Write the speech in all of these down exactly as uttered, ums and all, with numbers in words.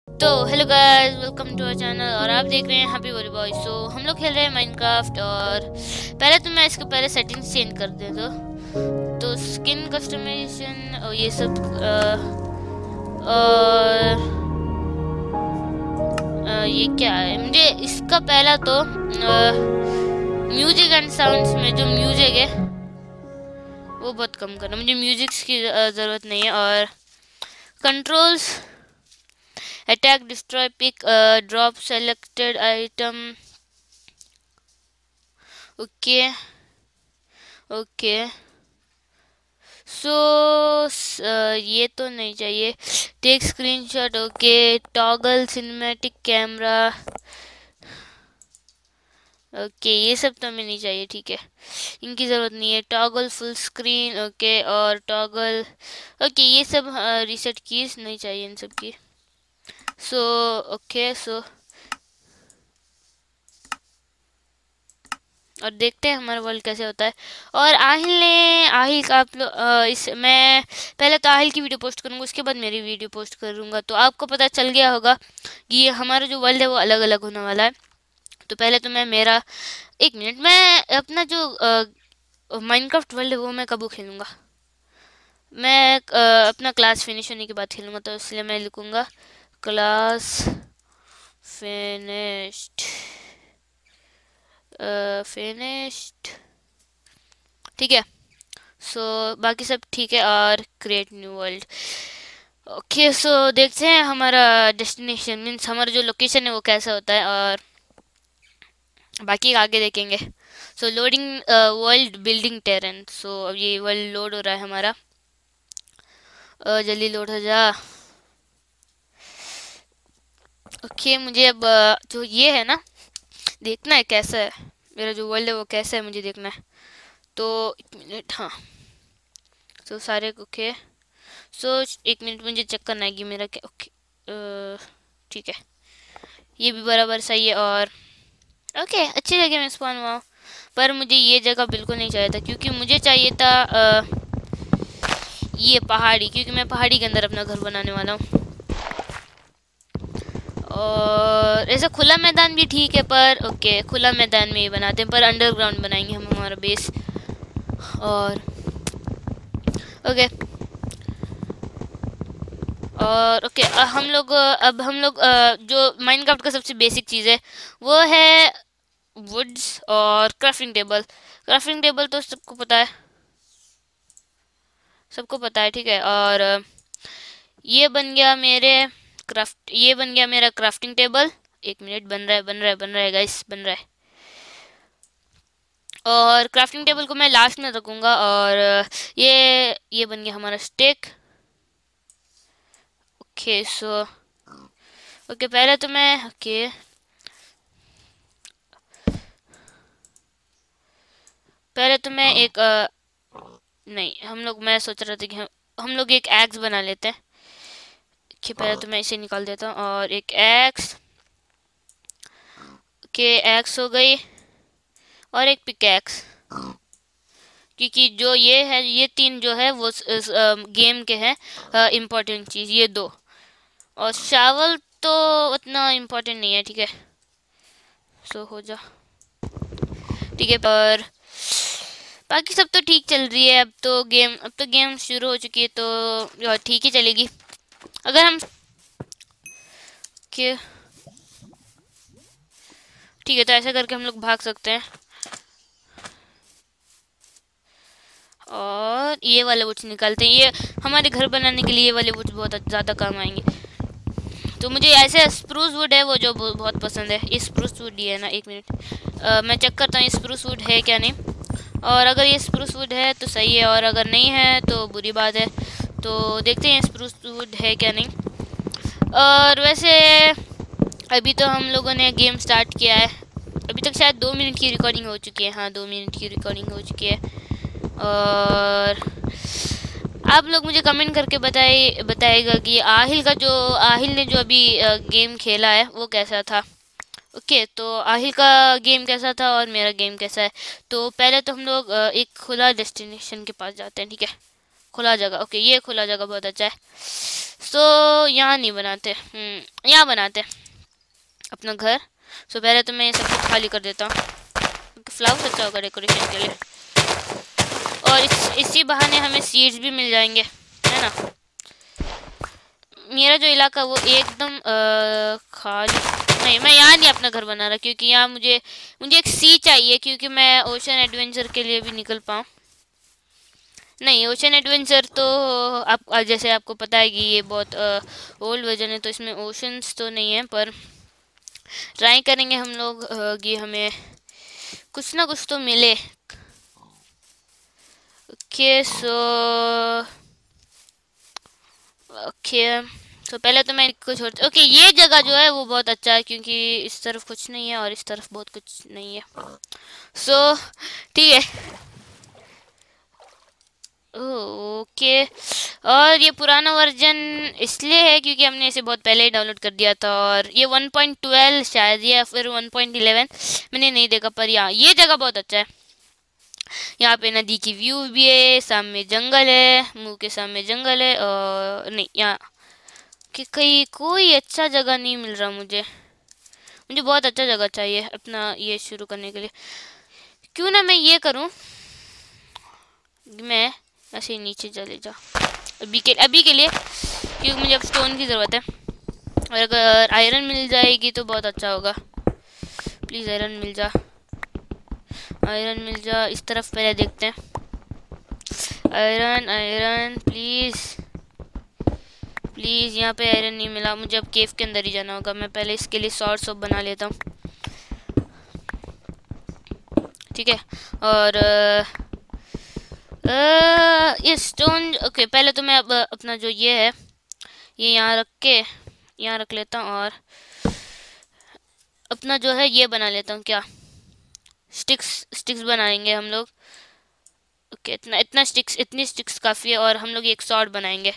तो hello guys, welcome to our channel और आप देख रहे हैं हैप्पी बॉडी बॉय। सो हम लोग खेल रहे हैं माइनक्राफ्ट। और पहले तो मैं इसके पहले सेटिंग्स चेंज कर दे दो तो स्किन कस्टमाइजेशन और ये सब आ, और आ, ये क्या है, मुझे इसका पहला तो म्यूजिक एंड साउंड्स में जो म्यूजिक है वो बहुत कम करना, मुझे म्यूजिक की ज़रूरत नहीं है। और controls attack, destroy, pick, uh, drop selected item. Okay, okay. So uh, ये तो नहीं चाहिए। Take screenshot, okay. Toggle cinematic camera, okay. ये सब तो हमें नहीं चाहिए, ठीक है, इनकी ज़रूरत नहीं है। Toggle full screen, okay. और टॉगल, ओके, ये सब रीसेट कीज नहीं चाहिए इन सब की। सो ओके, सो और देखते हैं हमारा वर्ल्ड कैसे होता है। और आहिल ने आहिल का आप लोग इस मैं पहले तो आहिल की वीडियो पोस्ट करूँगा, उसके बाद मेरी वीडियो पोस्ट करूँगा, तो आपको पता चल गया होगा कि ये हमारा जो वर्ल्ड है वो अलग अलग होने वाला है। तो पहले तो मैं मेरा एक मिनट मैं अपना जो माइनक्राफ्ट वर्ल्ड है वो मैं कब खेलूँगा, मैं आ, अपना क्लास फिनिश होने के बाद खेलूँगा, तो इसलिए मैं लिखूँगा क्लास फिनिश्ड फिनिश्ड, ठीक है। सो so, बाकी सब ठीक है। और create new world, okay. So देखते हैं हमारा डेस्टिनेशन मीन्स हमारा जो लोकेशन है वो कैसा होता है, और बाकी आगे देखेंगे। So loading world building terrain. So अब ये वर्ल्ड लोड हो रहा है हमारा, uh, जल्दी लोड हो जा। ओके okay, मुझे अब uh, जो ये है ना देखना है कैसा है मेरा जो वर्ल्ड है वो कैसा है, मुझे देखना है। तो एक मिनट, हाँ। तो so, सारे ओके। सो एक मिनट मुझे चेक करना है कि मेरा क्या, ओके, ठीक है, ये भी बराबर सही है। और ओके, अच्छी जगह में स्पॉन हुआ, पर मुझे ये जगह बिल्कुल नहीं चाहिए था, क्योंकि मुझे चाहिए था आ, ये पहाड़ी, क्योंकि मैं पहाड़ी के अंदर अपना घर बनाने वाला हूँ। और ऐसा खुला मैदान भी ठीक है, पर ओके खुला मैदान में ही बनाते हैं, पर अंडरग्राउंड बनाएंगे हम हमारा बेस। और ओके और ओके हम लोग अब हम लोग जो माइनक्राफ्ट का सबसे बेसिक चीज़ है वो है वुड्स और क्राफ्टिंग टेबल। क्राफ्टिंग टेबल तो सबको पता है, सबको पता है, ठीक है। और ये बन गया मेरे क्राफ्ट ये बन गया मेरा क्राफ्टिंग टेबल। एक मिनट, बन रहा है बन रहा है बन रहा है गाइस, बन रहा है। और क्राफ्टिंग टेबल को मैं लास्ट में रखूँगा। और ये ये बन गया हमारा स्टेक, ओके। सो ओके पहले तो मैं ओके पहले तो मैं एक आ, नहीं हम लोग मैं सोच रहा था कि हम हम लोग एक एक्स बना लेते हैं। ओके पहले तो मैं इसे निकाल देता हूँ, और एक एक्स, ओके एक्स हो गई, और एक पिकैक्स, क्योंकि जो ये है ये तीन जो है वो गेम के हैं इम्पोर्टेंट चीज़, ये दो। और शावल तो उतना इम्पोर्टेंट नहीं है, ठीक है। सो हो जा, ठीक है। पर बाकी सब तो ठीक चल रही है। अब तो गेम अब तो गेम शुरू हो चुकी है, तो ठीक ही चलेगी। अगर हम के ठीक है, तो ऐसा करके हम लोग भाग सकते हैं। और ये वाले वुड्स निकालते हैं, ये हमारे घर बनाने के लिए ये वाले वुड्स बहुत ज़्यादा काम आएंगे। तो मुझे ऐसे स्प्रूस वुड है वो जो बहुत पसंद है। ये स्प्रूस वुड ही है ना, एक मिनट आ, मैं चेक करता हूँ ये स्प्रूस वुड है क्या नहीं। और अगर ये स्प्रूस वुड है तो सही है, और अगर नहीं है तो बुरी बात है। तो देखते हैं स्प्रूस वुड है क्या नहीं। और वैसे अभी तो हम लोगों ने गेम स्टार्ट किया है, अभी तक शायद दो मिनट की रिकॉर्डिंग हो चुकी है। हाँ, दो मिनट की रिकॉर्डिंग हो चुकी है। और आप लोग मुझे कमेंट करके बताइए बताएगा कि आहिल का जो आहिल ने जो अभी गेम खेला है वो कैसा था। ओके तो आहिल का गेम कैसा था और मेरा गेम कैसा है। तो पहले तो हम लोग एक खुला डेस्टिनेशन के पास जाते हैं, ठीक है। खुला जगह, ओके ये खुला जगह बहुत अच्छा है। सो यहाँ नहीं बनाते, हम्म यहाँ बनाते अपना घर। सो पहले तो मैं ये सब कुछ खाली कर देता हूँ क्योंकि फ्लावर्स अच्छा होगा डेकोरेशन के लिए, और इस इसी बहाने हमें सीड्स भी मिल जाएंगे, है ना। मेरा जो इलाका वो एकदम अ, खाली नहीं, मैं यहाँ नहीं अपना घर बना रहा क्योंकि यहाँ मुझे मुझे एक सी चाहिए क्योंकि मैं ओशन एडवेंचर के लिए भी निकल पाऊँ। नहीं, ओशन एडवेंचर तो आप जैसे आपको पता है कि ये बहुत ओल्ड वर्जन है, तो इसमें ओशंस तो नहीं है, पर ट्राई करेंगे हम लोग अ, कि हमें कुछ ना कुछ तो मिले। ओके सो ओके तो पहले तो मैं कुछ और ओके ये जगह जो है वो बहुत अच्छा है क्योंकि इस तरफ कुछ नहीं है और इस तरफ बहुत कुछ नहीं है। सो ठीक है, ओके। और ये पुराना वर्जन इसलिए है क्योंकि हमने इसे बहुत पहले ही डाउनलोड कर दिया था, और ये वन पॉइंट ट्वेल्व शायद या फिर वन पॉइंट इलेवन मैंने नहीं देखा, पर यहाँ ये जगह बहुत अच्छा है। यहाँ पे नदी की व्यू भी है, सामने जंगल है, मुंह के सामने जंगल है, और नहीं यहाँ कि कहीं कोई अच्छा जगह नहीं मिल रहा मुझे मुझे बहुत अच्छा जगह चाहिए अपना ये शुरू करने के लिए। क्यों ना मैं ये करूँ, मैं ऐसे ही नीचे चले जा अभी के अभी के लिए क्योंकि मुझे अब स्टोन की ज़रूरत है, और अगर आयरन मिल जाएगी तो बहुत अच्छा होगा। प्लीज़ आयरन मिल जा, आयरन मिल जा। इस तरफ पहले देखते हैं, आयरन आयरन प्लीज़ प्लीज़। यहाँ पे आयरन नहीं मिला, मुझे अब केव के अंदर ही जाना होगा। मैं पहले इसके लिए सॉर्ड सोप बना लेता हूँ, ठीक है। और आ, ये स्टोन ओके पहले तो मैं अब अपना जो ये है ये यहाँ रख के यहाँ रख लेता हूँ, और अपना जो है ये बना लेता हूँ, क्या स्टिक्स स्टिक्स बनाएंगे हम लोग। ओके इतना इतना स्टिक्स इतनी स्टिक्स काफ़ी है, और हम लोग एक सॉर्ड बनाएंगे।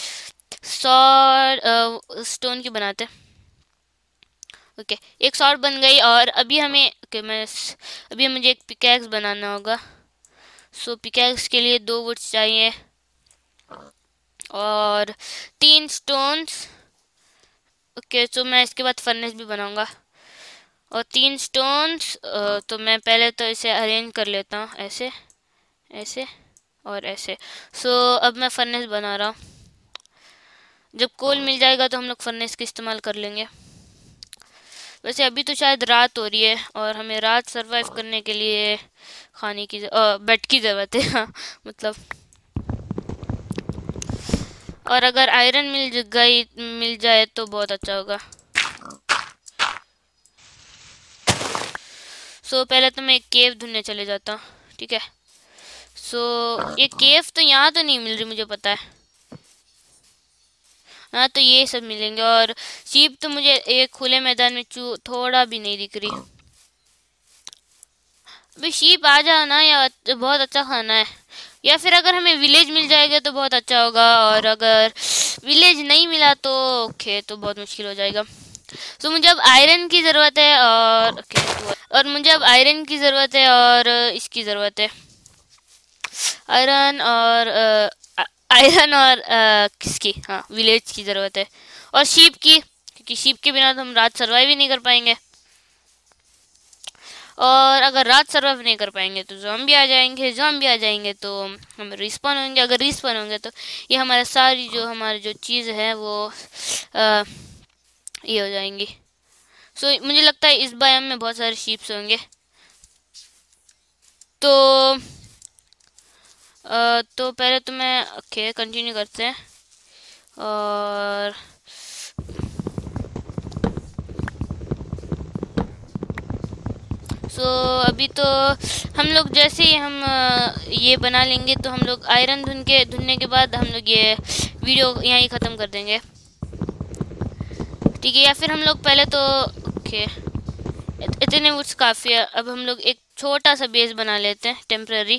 सॉर्ड स्टोन की बनाते, ओके एक सॉर्ड बन गई। और अभी हमें ओके मैं अभी मुझे एक पिकैक्स बनाना होगा। सो पिकैक्स के लिए दो वुड्स चाहिए और तीन स्टोन्स। ओके सो मैं इसके बाद फर्नेस भी बनाऊंगा, और तीन स्टोन्स। तो मैं पहले तो इसे अरेंज कर लेता हूँ ऐसे ऐसे और ऐसे। सो so, अब मैं फर्नेस बना रहा हूँ। जब कोल मिल जाएगा तो हम लोग फर्नेस का इस्तेमाल कर लेंगे। वैसे अभी तो शायद रात हो रही है और हमें रात सरवाइव करने के लिए खाने की बेड की ज़रूरत है हाँ मतलब। और अगर आयरन मिल गई मिल जाए तो बहुत अच्छा होगा। सो so, पहले तो मैं एक केव ढूंढने चले जाता हूँ, ठीक है। सो so, ये केव तो यहाँ तो नहीं मिल रही मुझे पता है, हाँ तो ये सब मिलेंगे। और शीप तो मुझे एक खुले मैदान में चू थोड़ा भी नहीं दिख रही। अभी शीप आ जाना या बहुत अच्छा खाना है, या फिर अगर हमें विलेज मिल जाएगा तो बहुत अच्छा होगा, और अगर विलेज नहीं मिला तो ओके तो बहुत मुश्किल हो जाएगा। तो so, मुझे अब आयरन की ज़रूरत है, और ओके और मुझे अब आयरन की ज़रूरत है और इसकी ज़रूरत है आयरन और आयरन और आ, किसकी हाँ विलेज की ज़रूरत है, और शीप की, क्योंकि शीप के बिना तो हम रात सर्वाइव ही नहीं कर पाएंगे। और अगर रात सर्वाइव नहीं कर पाएंगे तो ज़ॉम्बी आ जाएंगे, ज़ॉम्बी आ जाएंगे तो हम रिस्पॉन होंगे, अगर रिस्पॉन होंगे तो ये हमारा सारी जो हमारी जो चीज़ है वो आ, ये हो जाएंगी। सो so, मुझे लगता है इस बायम में बहुत सारे शीप्स होंगे। तो आ, तो पहले तो मैं ओके कंटिन्यू करते हैं। और सो so, अभी तो हम लोग जैसे ही हम ये बना लेंगे तो हम लोग आयरन धुन के धुनने के बाद हम लोग ये वीडियो यहाँ ही ख़त्म कर देंगे, ठीक है। या फिर हम लोग पहले तो ओके इतने वुड्स काफ़ी है। अब हम लोग एक छोटा सा बेस बना लेते हैं टेम्पररी।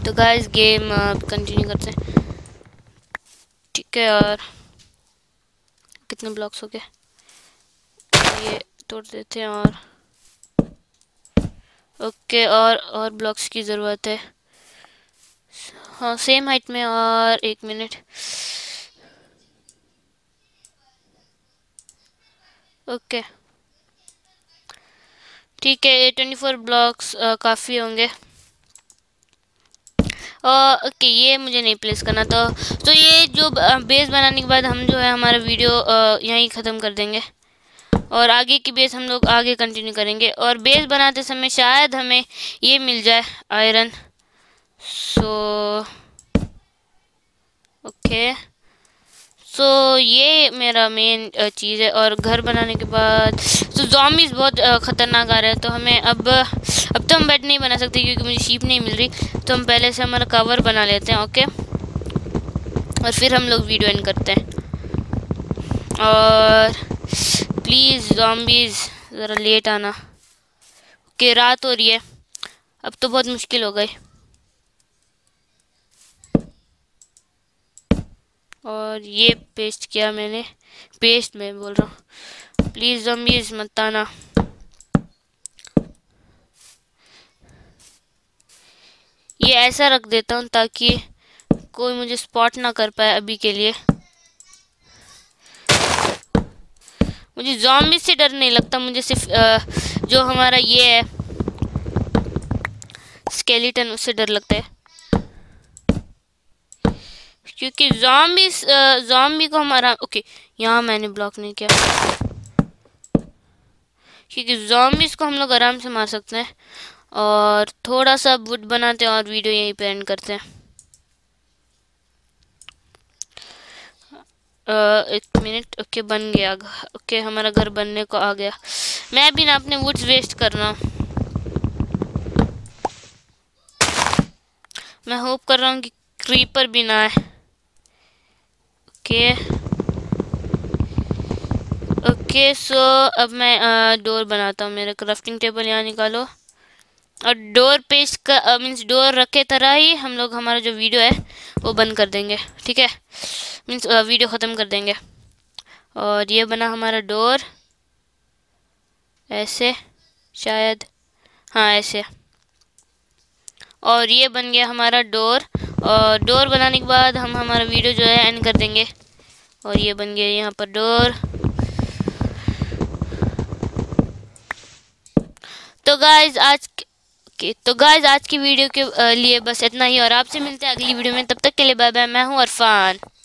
तो गाइस गेम कंटिन्यू करते हैं। ठीक है, और कितने ब्लॉक्स हो गए, ये तोड़ देते हैं। और ओके, और और ब्लॉक्स की ज़रूरत है। हाँ, सेम हाइट में। और एक मिनट, ओके ठीक है, ये ट्वेंटी फोर ब्लॉक्स काफ़ी होंगे। ओके, ये मुझे नहीं प्लेस करना। तो तो ये जो बेस बनाने के बाद हम जो है हमारा वीडियो यहीं ख़त्म कर देंगे, और आगे की बेस हम लोग आगे कंटिन्यू करेंगे। और बेस बनाते समय शायद हमें ये मिल जाए, आयरन। सो ओके, सो ये मेरा मेन चीज़ है। और घर बनाने के बाद तो ज़ॉम्बीज़ बहुत ख़तरनाक आ रहे हैं, तो हमें अब अब तो हम बेड नहीं बना सकते क्योंकि मुझे शीप नहीं मिल रही। तो हम पहले से हमारा कवर बना लेते हैं, ओके, और फिर हम लोग वीडियो एंड करते हैं। और प्लीज़ ज़ॉम्बीज़ ज़रा लेट आना। ओके, रात हो रही है, अब तो बहुत मुश्किल हो गई। और ये पेस्ट किया मैंने, पेस्ट मैं बोल रहा हूँ, प्लीज़ ज़ॉम्बीज़ मत आना। ये ऐसा रख देता हूँ ताकि कोई मुझे स्पॉट ना कर पाए अभी के लिए। मुझे ज़ॉम्बीज़ से डर नहीं लगता, मुझे सिर्फ आ, जो हमारा ये है स्केलेटन, उससे डर लगता है। क्योंकि ज़ॉम्बीज़ ज़ॉम्बी को हमारा ओके, यहाँ मैंने ब्लॉक नहीं किया, क्योंकि ज़ॉम्बीज़ को हम लोग आराम से मार सकते हैं। और थोड़ा सा वुड बनाते हैं और वीडियो यहीं पे एंड करते हैं। आ, एक मिनट, ओके बन गया। ओके, हमारा घर बनने को आ गया। मैं भी ना अपने वुड्स वेस्ट कर रहा हूँ। मैं होप कर रहा हूँ कि क्रीपर भी ना आए। ओके ओके, सो अब मैं डोर बनाता हूँ। मेरा क्राफ्टिंग टेबल यहाँ निकालो, और डोर पेस्ट का मीन्स डोर रखे तरह ही हम लोग हमारा जो वीडियो है वो बंद कर देंगे। ठीक है, मीन्स वीडियो ख़त्म कर देंगे। और ये बना हमारा डोर, ऐसे शायद, हाँ ऐसे। और ये बन गया हमारा डोर। और डोर बनाने के बाद हम हमारा वीडियो जो है एंड कर देंगे। और ये बन गया यहाँ पर डोर। तो गाइज आज के तो गाइज आज की वीडियो के लिए बस इतना ही, और आपसे मिलते हैं अगली वीडियो में। तब तक के लिए बाय बाय। मैं हूँ अरफान।